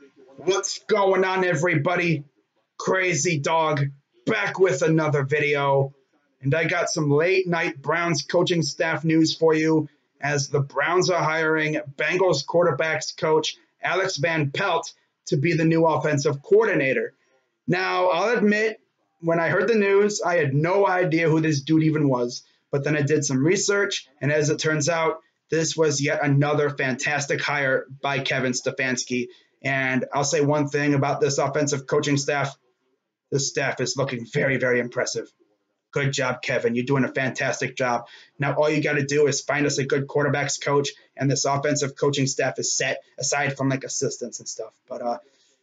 What's going on, everybody? Crazy Dog back with another video. And I got some late night Browns coaching staff news for you as the Browns are hiring Bengals quarterbacks coach Alex Van Pelt to be the new offensive coordinator. Now, I'll admit, when I heard the news, I had no idea who this dude even was. But then I did some research, and as it turns out, this was yet another fantastic hire by Kevin Stefanski. And I'll say one thing about this offensive coaching staff. This staff is looking very, very impressive. Good job, Kevin. You're doing a fantastic job. Now, all you got to do is find us a good quarterbacks coach, and this offensive coaching staff is set, aside from like assistants and stuff. But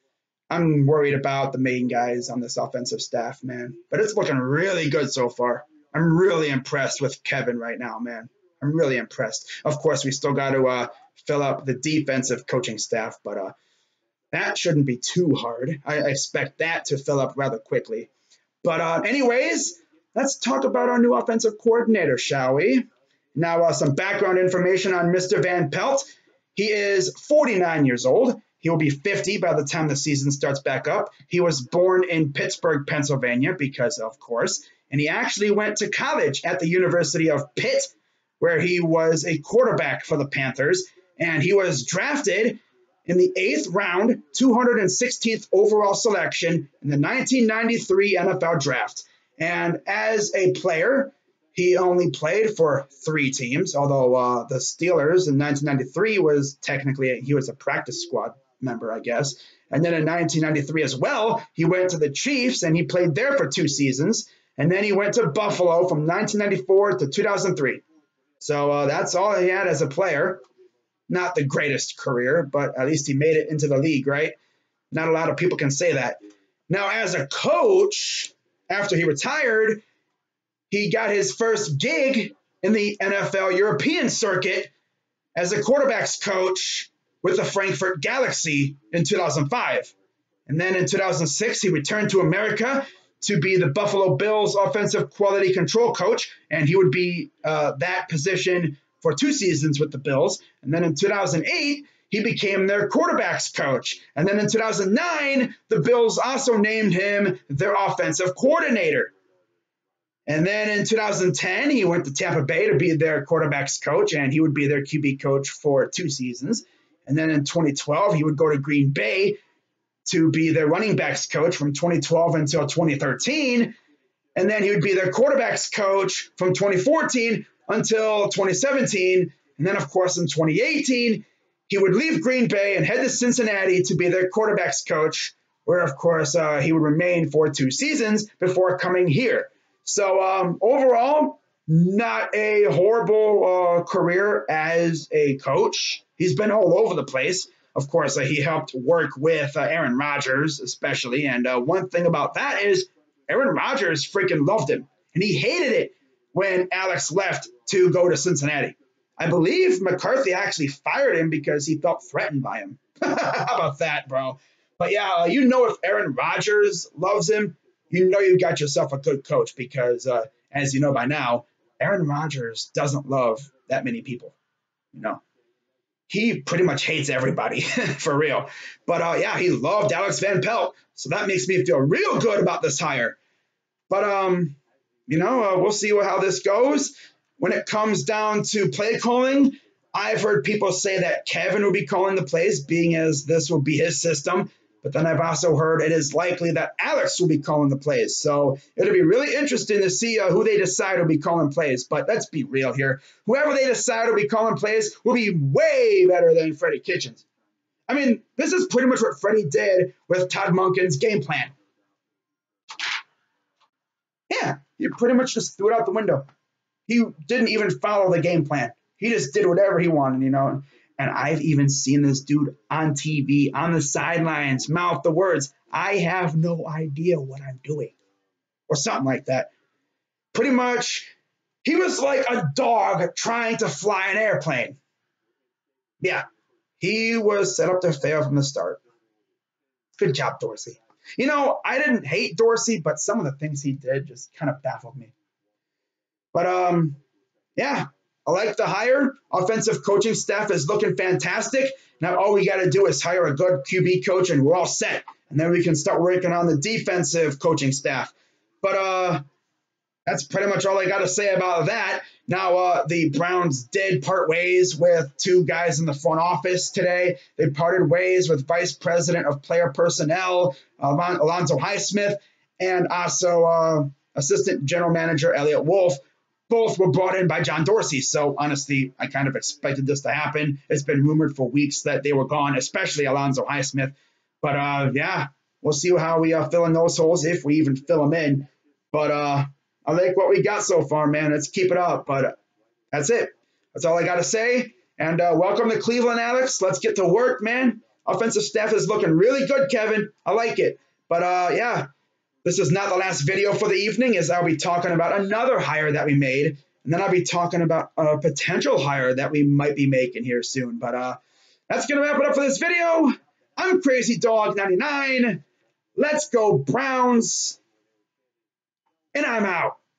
I'm worried about the main guys on this offensive staff, man. But it's looking really good so far. I'm really impressed with Kevin right now, man. I'm really impressed. Of course, we still got to fill up the defensive coaching staff, but that shouldn't be too hard. I expect that to fill up rather quickly. But anyways, let's talk about our new offensive coordinator, shall we? Now, some background information on Mr. Van Pelt. He is 49 years old. He will be 50 by the time the season starts back up. He was born in Pittsburgh, Pennsylvania, because of course, and he actually went to college at the University of Pitt, where he was a quarterback for the Panthers, and he was drafted in the 8th round, 216th overall selection in the 1993 NFL Draft. And as a player, he only played for 3 teams, although the Steelers in 1993 was technically, he was a practice squad member, I guess. And then in 1993 as well, he went to the Chiefs and he played there for 2 seasons. And then he went to Buffalo from 1994 to 2003. So that's all he had as a player. Not the greatest career, but at least he made it into the league, right? Not a lot of people can say that. Now, as a coach, after he retired, he got his first gig in the NFL European circuit as a quarterbacks coach with the Frankfurt Galaxy in 2005. And then in 2006, he returned to America to be the Buffalo Bills offensive quality control coach, and he would be that position for 2 seasons with the Bills. And then in 2008, he became their quarterbacks coach. And then in 2009, the Bills also named him their offensive coordinator. And then in 2010, he went to Tampa Bay to be their quarterbacks coach, and he would be their QB coach for 2 seasons. And then in 2012, he would go to Green Bay to be their running backs coach from 2012 until 2013. And then he would be their quarterbacks coach from 2014 until 2017. And then, of course, in 2018, he would leave Green Bay and head to Cincinnati to be their quarterbacks coach, where, of course, he would remain for 2 seasons before coming here. So overall, not a horrible career as a coach. He's been all over the place. Of course, he helped work with Aaron Rodgers, especially. And one thing about that is Aaron Rodgers freaking loved him. And he hated it when Alex left to go to Cincinnati. I believe McCarthy actually fired him because he felt threatened by him. How about that, bro? But yeah, you know, if Aaron Rodgers loves him, you know you got yourself a good coach because, as you know by now, Aaron Rodgers doesn't love that many people, you know. He pretty much hates everybody, for real. But yeah, he loved Alex Van Pelt, so that makes me feel real good about this hire. But, you know, we'll see how this goes. When it comes down to play calling, I've heard people say that Kevin will be calling the plays, being as this will be his system. But then I've also heard it is likely that Alex will be calling the plays. So it'll be really interesting to see who they decide will be calling plays. But let's be real here. Whoever they decide will be calling plays will be way better than Freddie Kitchens. I mean, this is pretty much what Freddie did with Todd Monken's game plan. Yeah, he pretty much just threw it out the window. He didn't even follow the game plan. He just did whatever he wanted, you know. And I've even seen this dude on TV, on the sidelines, mouth the words, "I have no idea what I'm doing," or something like that. Pretty much, he was like a dog trying to fly an airplane. Yeah, he was set up to fail from the start. Good job, Dorsey. You know, I didn't hate Dorsey, but some of the things he did just kind of baffled me. But, yeah. I like the hire. Offensive coaching staff is looking fantastic. Now all we got to do is hire a good QB coach and we're all set. And then we can start working on the defensive coaching staff. But that's pretty much all I got to say about that. Now, the Browns did part ways with two guys in the front office today. They parted ways with Vice President of Player Personnel, Alonzo Highsmith, and also Assistant General Manager Elliot Wolf. Both were brought in by John Dorsey. So honestly, I kind of expected this to happen. It's been rumored for weeks that they were gone, especially Alonzo Highsmith. But yeah, we'll see how we fill in those holes, if we even fill them in. But I like what we got so far, man. Let's keep it up. But that's it. That's all I got to say. And welcome to Cleveland, Alex. Let's get to work, man. Offensive staff is looking really good, Kevin. I like it. But yeah. This is not the last video for the evening, as I'll be talking about another hire that we made, and then I'll be talking about a potential hire that we might be making here soon. But that's going to wrap it up for this video. I'm Crazy Dog 99. Let's go Browns, and I'm out.